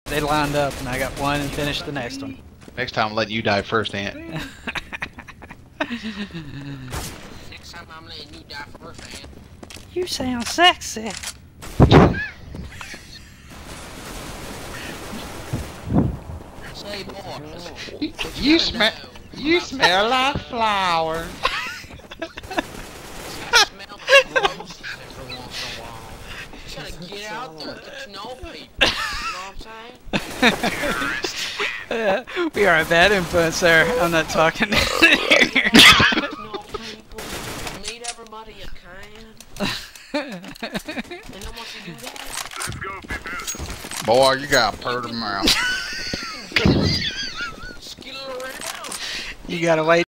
They lined up and I got one and finished the next one. Next time I'm letting you die first, Ant. Next time I'm letting you die first, Ant. You sound sexy. Say, boy. You smell like flowers. Smell the gross every once in a while. You gotta get out there, get to know people. You know what I'm saying? We are a bad influence there. I'm not talking. Get to know people. Meet everybody you can. And then once you do that, Boy, you got a purty mouth. skill around. You gotta wait.